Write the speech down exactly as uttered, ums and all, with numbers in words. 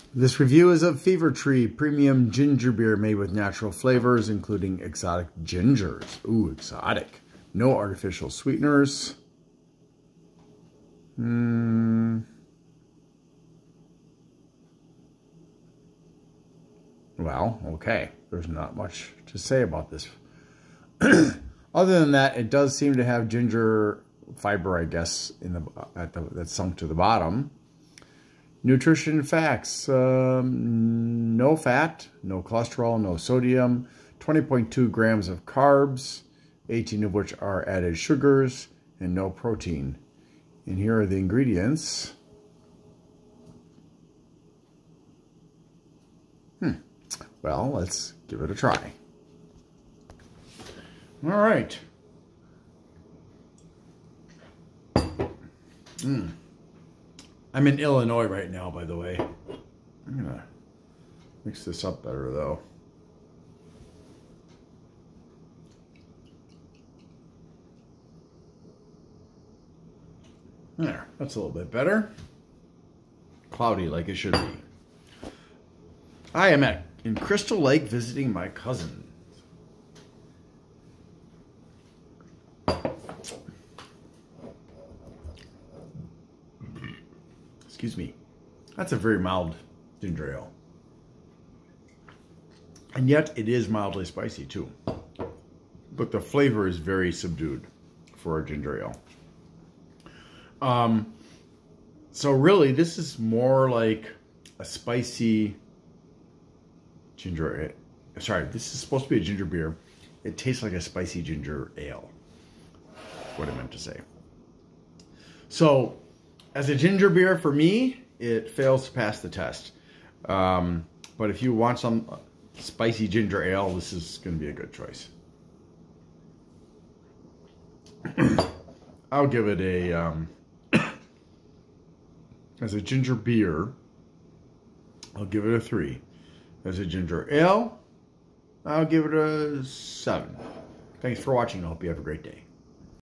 This review is of Fever Tree Premium Ginger Beer made with natural flavors, including exotic gingers. Ooh, exotic. No artificial sweeteners. Hmm. Well, okay. There's not much to say about this. Other than that, it does seem to have ginger fiber, I guess, in the at the that's sunk to the bottom. Nutrition facts: um, no fat, no cholesterol, no sodium, twenty point two grams of carbs, eighteen of which are added sugars, and no protein. And here are the ingredients. Hmm. Well, let's give it a try. All right. Mm. I'm in Illinois right now, by the way. I'm gonna mix this up better, though. There, that's a little bit better. Cloudy like it should be. I am at in Crystal Lake visiting my cousin. Excuse me. That's a very mild ginger ale. And yet it is mildly spicy too. But the flavor is very subdued for a ginger ale. Um, so really this is more like a spicy ginger ale. Sorry, this is supposed to be a ginger beer. It tastes like a spicy ginger ale. That's what I meant to say. So, as a ginger beer, for me, it fails to pass the test. Um, but if you want some spicy ginger ale, this is going to be a good choice. I'll give it a, um, as a ginger beer, I'll give it a three. As a ginger ale, I'll give it a seven. Thanks for watching. I hope you have a great day.